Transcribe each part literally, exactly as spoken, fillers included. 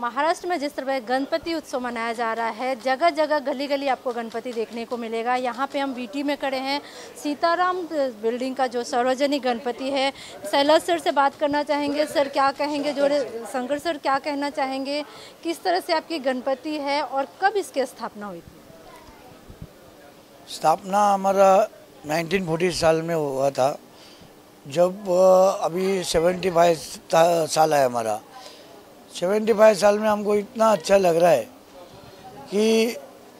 महाराष्ट्र में जिस तरह गणपति उत्सव मनाया जा रहा है, जगह जगह गली गली आपको गणपति देखने को मिलेगा। यहाँ पे हम वीटी में खड़े हैं, सीताराम बिल्डिंग का जो सार्वजनिक गणपति है। शैलज सर से बात करना चाहेंगे। सर क्या कहेंगे, जो शंकर सर क्या कहना चाहेंगे, किस तरह से आपकी गणपति है और कब इसकी स्थापना हुई थी? स्थापना हमारा नाइनटीन फोर्टी साल में हुआ था, जब अभी सेवेंटी फाइव साल है हमारा। सेवेंटी फाइव साल में हमको इतना अच्छा लग रहा है कि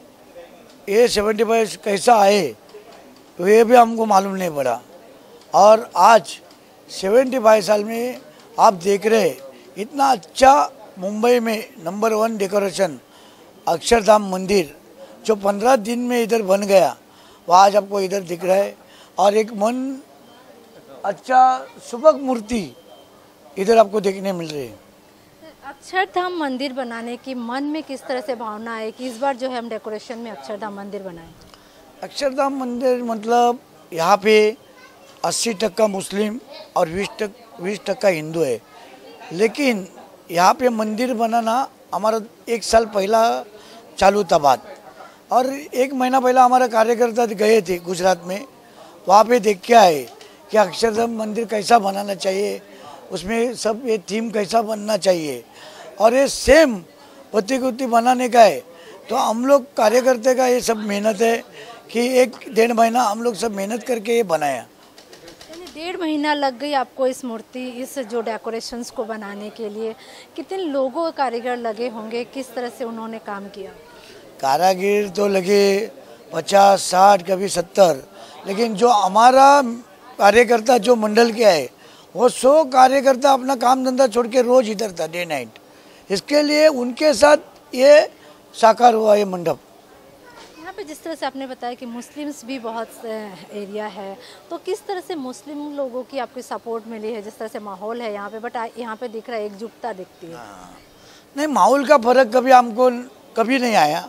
ये सेवेंटी फाइव कैसा आए तो ये भी हमको मालूम नहीं पड़ा। और आज सेवेंटी फाइव साल में आप देख रहे इतना अच्छा मुंबई में नंबर वन डेकोरेशन अक्षरधाम मंदिर जो पंद्रह दिन में इधर बन गया, वो आज आपको इधर दिख रहा है। और एक मन अच्छा सुबक मूर्ति इधर आपको देखने मिल रही है। अक्षरधाम मंदिर बनाने की मन में किस तरह से भावना है कि इस बार जो है हम डेकोरेशन में अक्षरधाम मंदिर बनाएं? अक्षरधाम मंदिर मतलब यहाँ पे अस्सी टक्का मुस्लिम और बीस टक बीस टक्का हिंदू है, लेकिन यहाँ पे मंदिर बनाना हमारा एक साल पहला चालू था बात। और एक महीना पहला हमारा कार्यकर्ता गए थे गुजरात में, वहाँ पे देख के आए कि अक्षरधाम मंदिर कैसा बनाना चाहिए, उसमें सब ये थीम कैसा बनना चाहिए। और ये सेम प्रतिकृति बनाने का है, तो हम लोग कार्यकर्ता का ये सब मेहनत है कि एक डेढ़ महीना हम लोग सब मेहनत करके ये बनाया। डेढ़ महीना लग गई आपको इस मूर्ति, इस जो डेकोरेशंस को बनाने के लिए। कितने लोगों कारीगर लगे होंगे, किस तरह से उन्होंने काम किया? कारागिर तो लगे पचास साठ कभी सत्तर, लेकिन जो हमारा कार्यकर्ता जो मंडल के है वो सौ कार्यकर्ता अपना काम धंधा छोड़ के रोज इधर था डे नाइट। इसके लिए उनके साथ ये साकार हुआ ये मंडप। यहाँ पे जिस तरह से आपने बताया कि मुस्लिम्स भी बहुत एरिया है, तो किस तरह से मुस्लिम लोगों की आपकी सपोर्ट मिली है? जिस तरह से माहौल है यहाँ पे, बट यहाँ पे दिख रहा है एकजुटता दिखती है। नहीं, माहौल का फर्क कभी हमको कभी नहीं आया।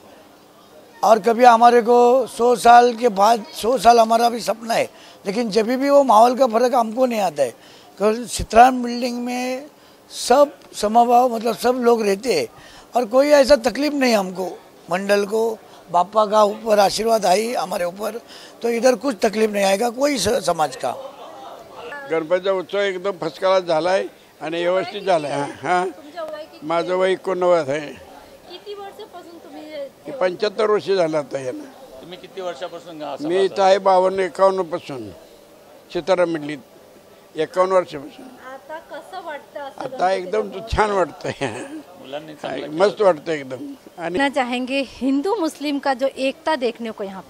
और कभी हमारे को सौ साल के बाद सौ साल हमारा भी सपना है, लेकिन जब भी वो माहौल का फर्क हमको नहीं आता है। क्योंकि सीताराम बिल्डिंग में सब समभाव मतलब सब लोग रहते हैं और कोई ऐसा तकलीफ नहीं हमको। मंडल को बापा का ऊपर आशीर्वाद आई हमारे ऊपर, तो इधर कुछ तकलीफ नहीं आएगा कोई समाज का। गणपतीचा उत्सव एकदम फर्स्ट क्लास झाला आहे आणि व्यवस्थित झाला आहे। हां, माझं वय एकोणनव्वद आहे। किती वर्षापासून तुम्ही? पंच्याहत्तर वर्ष झालं आता याला। तुम्ही किती वर्षापासून गा- मी इथं आहे बावन्न एकावन्न पासून सीताराम मिडलीत एकावन्न वर्षापासून। आता कसं वाटतं? आता एकदम छान वाटतंय, मुलांनी चांगलं मस्त वाटतं एकदम। आणि कहना चाहेंगे हिंदू मुस्लिम का जो एकता देखने को यहाँ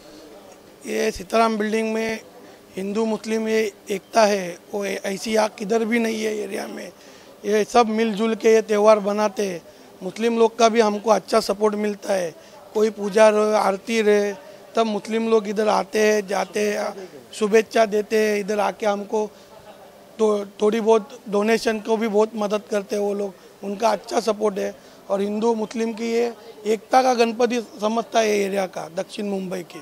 पे? ये सीताराम बिल्डिंग में हिंदू मुस्लिम ये एकता है, वो ऐसी यहाँ किधर भी नहीं है एरिया में। ये सब मिलजुल के ये त्यौहार बनाते हैं। मुस्लिम लोग का भी हमको अच्छा सपोर्ट मिलता है। कोई पूजा रहे, आरती रहे, तब मुस्लिम लोग इधर आते हैं, जाते हैं, शुभेच्छा देते हैं। इधर आके हमको तो थोड़ी बहुत डोनेशन को भी बहुत मदद करते हैं वो लोग, उनका अच्छा सपोर्ट है। और हिंदू मुस्लिम की ये एकता का गणपति समझता है एरिया का, दक्षिण मुंबई के।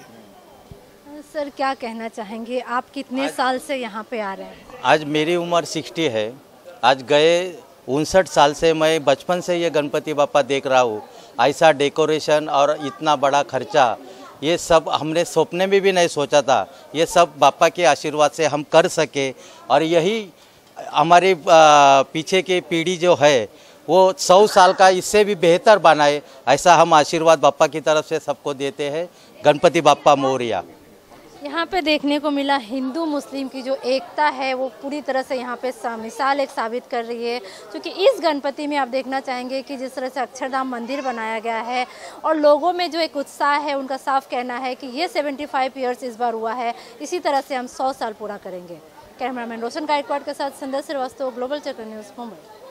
सर क्या कहना चाहेंगे, आप कितने साल से यहाँ पे आ रहे हैं? आज मेरी उम्र साठ है। आज गए उनसठ साल से मैं बचपन से ये गणपति बापा देख रहा हूँ। ऐसा डेकोरेशन और इतना बड़ा खर्चा, ये सब हमने सपने में भी नहीं सोचा था। ये सब बापा के आशीर्वाद से हम कर सके, और यही हमारी पीछे की पीढ़ी जो है वो सौ साल का इससे भी बेहतर बनाए, ऐसा हम आशीर्वाद बापा की तरफ से सबको देते हैं। गणपति बापा मोरया। यहाँ पे देखने को मिला हिंदू मुस्लिम की जो एकता है वो पूरी तरह से यहाँ पे मिसाल एक साबित कर रही है। क्योंकि इस गणपति में आप देखना चाहेंगे कि जिस तरह से अक्षरधाम मंदिर बनाया गया है और लोगों में जो एक उत्साह है, उनका साफ कहना है कि ये पचहत्तर ईयर्स इस बार हुआ है, इसी तरह से हम सौ साल पूरा करेंगे। कैमरामैन रोशन गायकवाड़ के साथ संदर श्रीवास्तव, ग्लोबल चक्र न्यूज़, मुंबई।